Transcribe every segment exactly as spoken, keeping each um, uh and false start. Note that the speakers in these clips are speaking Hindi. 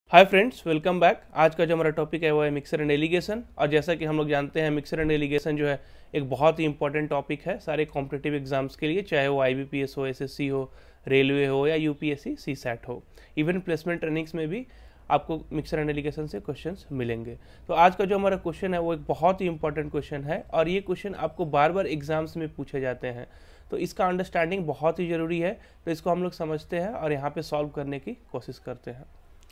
Hi friends, welcome back. आज का जो हमारा टॉपिक है वो है मिक्सर एंड एलिगेशन। और जैसा कि हम लोग जानते हैं, मिक्सर एंड एलिगेशन जो है एक बहुत ही इंपॉर्टेंट टॉपिक है सारे कॉम्पिटिटिव एग्जाम्स के लिए, चाहे वो आईबीपीएस हो, एसएससी हो, रेलवे हो या यूपीएससी सीसैट हो। इवन प्लेसमेंट ट्रेनिंग्स में भी आपको मिक्सर एंड एलिगेशन से क्वेश्चंस मिलेंगे। तो आज का जो हमारा क्वेश्चन है वो एक बहुत ही इंपॉर्टेंट क्वेश्चन है और ये क्वेश्चन आपको बार बार एग्जाम्स में पूछे जाते हैं, तो इसका अंडरस्टैंडिंग बहुत ही ज़रूरी है। तो इसको हम लोग समझते हैं और यहाँ पे सॉल्व करने की कोशिश करते हैं।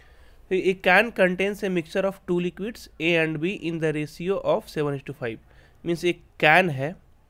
A can contains a mixture of two liquids A and B in the ratio of seven is to five. Means एक कैन है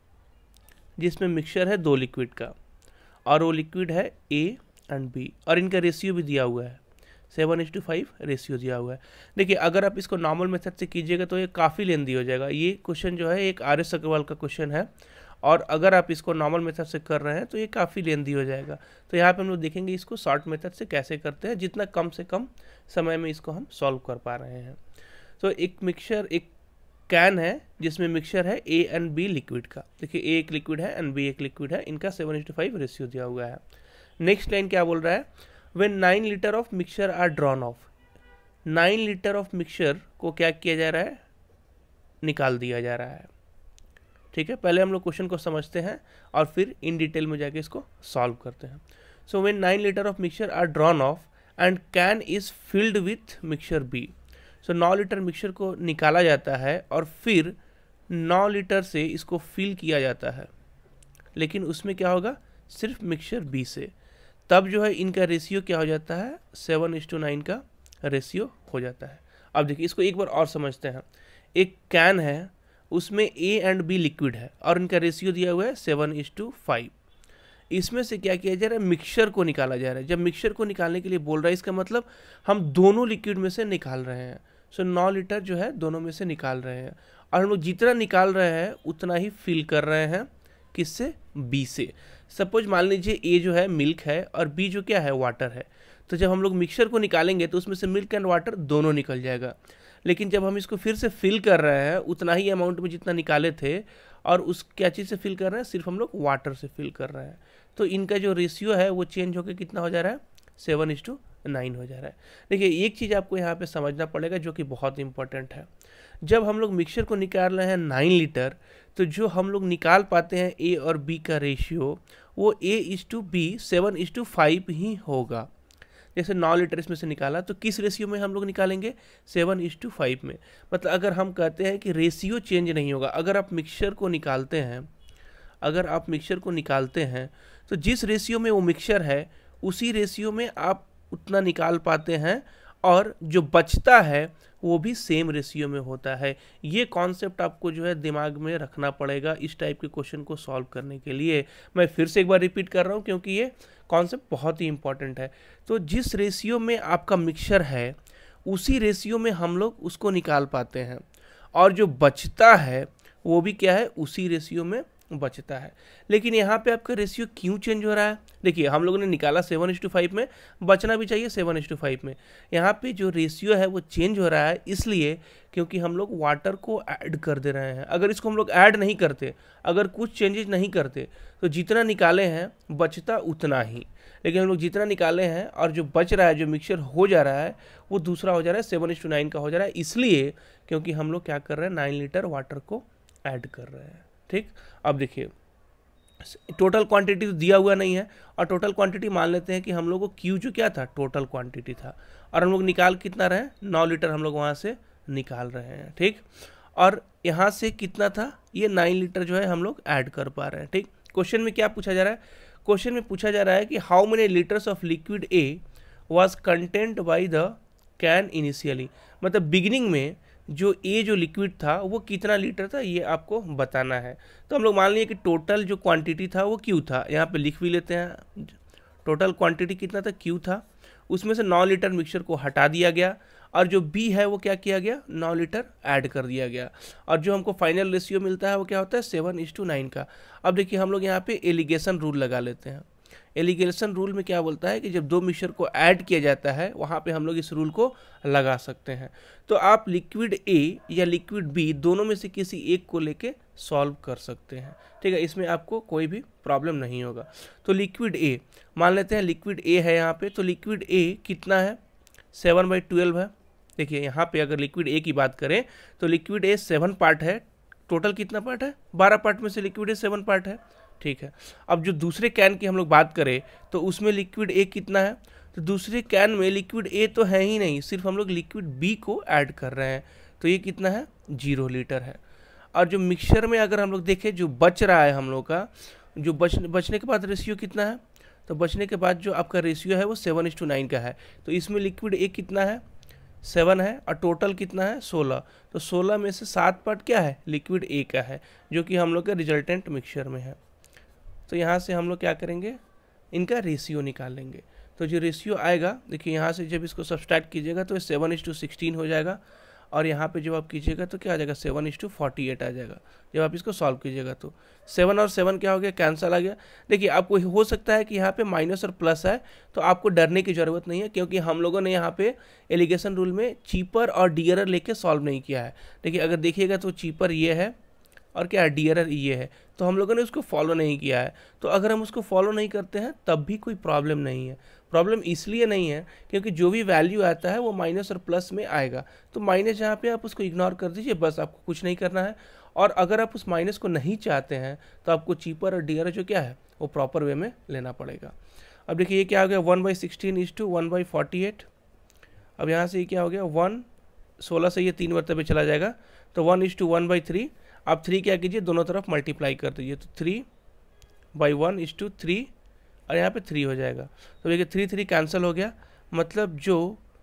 जिसमें मिक्सचर है दो लिक्विड का और वो लिक्विड है A एंड B और इनका रेशियो भी दिया हुआ है, seven is to five ratio दिया हुआ है। देखिए, अगर आप इसको नॉर्मल मेथड से कीजिएगा तो ये काफ़ी लेंदी हो जाएगा। ये क्वेश्चन जो है एक आर एस अग्रवाल का क्वेश्चन है और अगर आप इसको नॉर्मल मेथड से कर रहे हैं तो ये काफ़ी लेंदी हो जाएगा। तो यहाँ पे हम लोग देखेंगे इसको शॉर्ट मेथड से कैसे करते हैं, जितना कम से कम समय में इसको हम सॉल्व कर पा रहे हैं। तो एक मिक्सचर, एक कैन है जिसमें मिक्सचर है ए एंड बी लिक्विड का। देखिए, ए एक लिक्विड है एंड बी एक लिक्विड है, इनका seven is to five ratio दिया हुआ है। नेक्स्ट लाइन क्या बोल रहा है, when nine litre of mixture are drawn off. Nine litre of mixture को क्या किया जा रहा है, निकाल दिया जा रहा है। ठीक है, पहले हम लोग क्वेश्चन को समझते हैं और फिर इन डिटेल में जाके इसको सॉल्व करते हैं। So when nine litre of mixture are drawn off and can is filled with mixture B. So नौ लीटर मिक्सचर को निकाला जाता है और फिर नौ लीटर से इसको फिल किया जाता है, लेकिन उसमें क्या होगा, सिर्फ मिक्सचर बी से। तब जो है इनका रेशियो क्या हो जाता है, सेवन इज टू नाइन का रेशियो हो जाता है। अब देखिए, इसको एक बार और समझते हैं। एक कैन है, उसमें ए एंड बी लिक्विड है और इनका रेशियो दिया हुआ है सेवन इज टू फाइव। इसमें से क्या किया जा रहा है, मिक्सचर को निकाला जा रहा है। जब मिक्सचर को निकालने के लिए बोल रहा है, इसका मतलब हम दोनों लिक्विड में से निकाल रहे हैं। सो नौ लीटर जो है दोनों में से निकाल रहे हैं और हम लोग जितना निकाल रहे हैं उतना ही फिल कर रहे हैं, किससे, बी से। सपोज मान लीजिए ए जो है मिल्क है और बी जो क्या है, वाटर है। तो जब हम लोग मिक्सचर को निकालेंगे तो उसमें से मिल्क एंड वाटर दोनों निकल जाएगा, लेकिन जब हम इसको फिर से फिल कर रहे हैं उतना ही अमाउंट में जितना निकाले थे और उस क्या चीज़ से फिल कर रहे हैं, सिर्फ हम लोग वाटर से फिल कर रहे हैं। तो इनका जो रेशियो है वो चेंज होकर कितना हो जा रहा है, सेवन इज टू नाइन हो जा रहा है। देखिए, एक चीज़ आपको यहाँ पे समझना पड़ेगा जो कि बहुत इंपॉर्टेंट है। जब हम लोग मिक्सचर को निकाल रहे हैं नाइन लीटर, तो जो हम लोग निकाल पाते हैं ए और बी का रेशियो वो A is to B seven is to five ही होगा। जैसे नौ लीटर इसमें से निकाला तो किस रेशियो में हम लोग निकालेंगे, सेवन इज टू फाइव में। मतलब अगर हम कहते हैं कि रेशियो चेंज नहीं होगा, अगर आप मिक्सचर को निकालते हैं अगर आप मिक्सचर को निकालते हैं तो जिस रेशियो में वो मिक्सचर है उसी रेशियो में आप उतना निकाल पाते हैं और जो बचता है वो भी सेम रेशियो में होता है। ये कॉन्सेप्ट आपको जो है दिमाग में रखना पड़ेगा इस टाइप के क्वेश्चन को सॉल्व करने के लिए। मैं फिर से एक बार रिपीट कर रहा हूँ क्योंकि ये कॉन्सेप्ट बहुत ही इंपॉर्टेंट है। तो जिस रेशियो में आपका मिक्सचर है उसी रेशियो में हम लोग उसको निकाल पाते हैं और जो बचता है वो भी क्या है, उसी रेशियो में बचता है। लेकिन यहाँ पे आपका रेशियो क्यों चेंज हो रहा है, देखिए हम लोगों ने निकाला सेवन इज टू फाइव में, बचना भी चाहिए सेवन इज टू फाइव में। यहाँ पे जो रेशियो है वो चेंज हो रहा है इसलिए क्योंकि हम लोग वाटर को ऐड कर दे रहे हैं। अगर इसको हम लोग ऐड नहीं करते, अगर कुछ चेंजेस नहीं करते, तो जितना निकाले हैं बचता उतना ही। लेकिन हम लोग जितना निकाले हैं और जो बच रहा है, जो मिक्सचर हो जा रहा है वो दूसरा हो जा रहा है, सेवन इज टू नाइन का हो जा रहा है, इसलिए क्योंकि हम लोग क्या कर रहे हैं, नाइन लीटर वाटर को ऐड कर रहे हैं। ठीक, अब देखिए, टोटल क्वांटिटी तो दिया हुआ नहीं है और टोटल क्वांटिटी मान लेते हैं कि हम लोग को क्यू जो क्या था, टोटल क्वांटिटी था और हम लोग निकाल कितना रहे, नौ लीटर हम लोग वहाँ से निकाल रहे हैं। ठीक, और यहाँ से कितना था, ये नाइन लीटर जो है हम लोग ऐड कर पा रहे हैं। ठीक, क्वेश्चन में क्या पूछा जा रहा है, क्वेश्चन में पूछा जा रहा है कि how many litres of liquid A was content by the can initially. मतलब बिगिनिंग में जो ए जो लिक्विड था वो कितना लीटर था, ये आपको बताना है। तो हम लोग मान लिए कि टोटल जो क्वांटिटी था वो क्यू था, यहाँ पे लिख भी लेते हैं। टोटल क्वांटिटी कितना था, क्यू था, उसमें से नौ लीटर मिक्सचर को हटा दिया गया और जो बी है वो क्या किया गया, नौ लीटर ऐड कर दिया गया और जो हमको फाइनल रेशियो मिलता है वो क्या होता है, सेवन इज टू नाइन का। अब देखिए, हम लोग यहाँ पे एलिगेशन रूल लगा लेते हैं। एलिगेशन रूल में क्या बोलता है कि जब दो मिक्सचर को ऐड किया जाता है वहाँ पे हम लोग इस रूल को लगा सकते हैं। तो आप लिक्विड ए या लिक्विड बी दोनों में से किसी एक को लेके सॉल्व कर सकते हैं। ठीक है, इसमें आपको कोई भी प्रॉब्लम नहीं होगा। तो लिक्विड ए मान लेते हैं, लिक्विड ए है यहाँ पे, तो लिक्विड ए कितना है, सेवन बाई ट्वेल्व है। देखिए यहाँ पे अगर लिक्विड ए की बात करें तो लिक्विड ए सेवन पार्ट है, टोटल कितना पार्ट है, बारह पार्ट में से लिक्विड ए सेवन पार्ट है, ठीक है। अब जो दूसरे कैन की हम लोग बात करें तो उसमें लिक्विड ए कितना है, तो दूसरे कैन में लिक्विड ए तो है ही नहीं, सिर्फ हम लोग लिक्विड बी को ऐड कर रहे हैं, तो ये कितना है, जीरो लीटर है। और जो मिक्सचर में अगर हम लोग देखें जो बच रहा है हम लोग का, जो बच बचने के बाद रेशियो कितना है, तो बचने के बाद जो आपका रेशियो है वो सेवन इज टू नाइन का है। तो इसमें लिक्विड ए कितना है, सेवन है, और टोटल कितना है, सोलह। तो सोलह में से सात पार्ट क्या है, लिक्विड ए का है, जो कि हम लोग का रिजल्टेंट मिक्सचर में है। तो यहाँ से हम लोग क्या करेंगे, इनका रेशियो निकाल लेंगे। तो जो रेशियो आएगा, देखिए यहाँ से जब इसको सब्सट्रैक्ट कीजिएगा तो सेवन इज टू सिक्सटीन हो जाएगा, और यहाँ पे जब आप कीजिएगा तो क्या आ जाएगा, seven is to forty eight आ जाएगा। जब आप इसको सॉल्व कीजिएगा तो सेवन और सेवन क्या हो गया, कैंसल आ गया। देखिए आपको हो सकता है कि यहाँ पे माइनस और प्लस है, तो आपको डरने की ज़रूरत नहीं है, क्योंकि हम लोगों ने यहाँ पे एलिगेशन रूल में चीपर और डियरर लेके सॉल्व नहीं किया है। देखिए अगर देखिएगा तो चीपर ये है और क्या है, डियरर ये है, तो हम लोगों ने उसको फॉलो नहीं किया है। तो अगर हम उसको फॉलो नहीं करते हैं तब भी कोई प्रॉब्लम नहीं है। प्रॉब्लम इसलिए नहीं है क्योंकि जो भी वैल्यू आता है वो माइनस और प्लस में आएगा, तो माइनस यहाँ पे आप उसको इग्नोर कर दीजिए, बस आपको कुछ नहीं करना है। और अगर आप उस माइनस को नहीं चाहते हैं तो आपको चीपर और डियरर जो क्या है वो प्रॉपर वे में लेना पड़ेगा। अब देखिए ये क्या हो गया, one by sixteen is to one by forty eight. अब यहाँ से ये क्या हो गया, वन सोलह से ये तीन मरतबे चला जाएगा, तो one is to one by three. आप थ्री क्या कीजिए, दोनों तरफ मल्टीप्लाई कर दीजिए, तो three by one is to three, और यहाँ पे थ्री हो जाएगा। तो देखिए थ्री थ्री कैंसिल हो गया, मतलब जो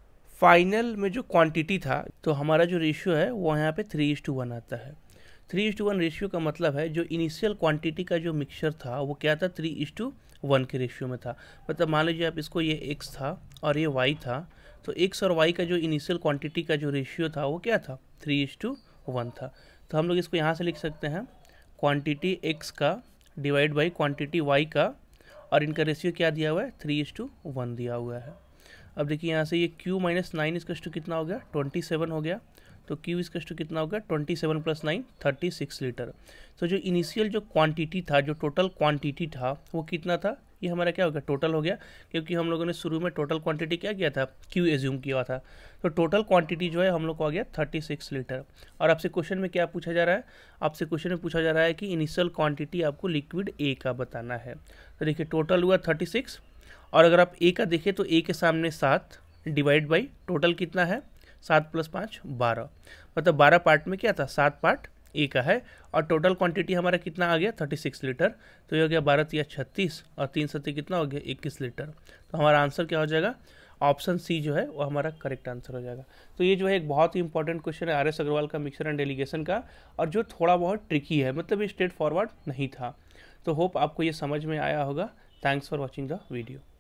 फाइनल में जो क्वांटिटी था, तो हमारा जो रेशियो है वो यहाँ पे थ्री इज टू वन आता है। Three is to one ratio का मतलब है जो इनिशियल क्वांटिटी का जो मिक्सचर था वो क्या था, थ्री इज टू वन के रेशियो में था। मतलब मान लीजिए आप इसको, ये एक्स था और ये वाई था, तो एक्स और वाई का जो इनिशियल क्वांटिटी का जो रेशियो था वो क्या था, थ्री इज टू वन था। तो हम लोग इसको यहाँ से लिख सकते हैं, क्वांटिटी एक्स का डिवाइड बाई क्वांटिटी वाई का, और इनका रेशियो क्या दिया हुआ है, थ्री इज टू वन दिया हुआ है। अब देखिए यहाँ से ये क्यू माइनस नाइन इसका टू कितना हो गया, ट्वेंटी सेवन हो गया, तो क्यू इसका टू कितना हो गया, twenty seven plus nine thirty six litre. तो जो इनिशियल जो क्वांटिटी था, जो टोटल क्वांटिटी था वो कितना था, ये हमारा क्या हो गया, टोटल हो गया, क्योंकि हम लोगों ने शुरू में टोटल क्वांटिटी क्या किया था, क्यू एज्यूम किया था। तो टोटल क्वांटिटी जो है हम लोग को आ गया थर्टी सिक्स लीटर। और आपसे क्वेश्चन में क्या पूछा जा रहा है, आपसे क्वेश्चन में पूछा जा रहा है कि इनिशियल क्वांटिटी आपको लिक्विड ए का बताना है। तो देखिए टोटल हुआ थर्टी सिक्स, और अगर आप ए का देखें तो ए के सामने सात डिवाइड बाई टोटल कितना है, सात प्लस पाँच बारह, मतलब बारह पार्ट में क्या था, सात पार्ट ए का है, और टोटल क्वांटिटी हमारा कितना आ गया, थर्टी सिक्स लीटर। तो ये हो गया बारह तिया छत्तीस, और तीन सत्ती कितना हो गया, इक्कीस लीटर। तो हमारा आंसर क्या हो जाएगा, ऑप्शन सी जो है वो हमारा करेक्ट आंसर हो जाएगा। तो ये जो है एक बहुत ही इंपॉर्टेंट क्वेश्चन है आर एस अग्रवाल का मिक्सचर एंड एलिगेशन का, और जो थोड़ा बहुत ट्रिकी है, मतलब ये स्ट्रेट फॉरवर्ड नहीं था। तो होप आपको ये समझ में आया होगा। Thanks for watching the video.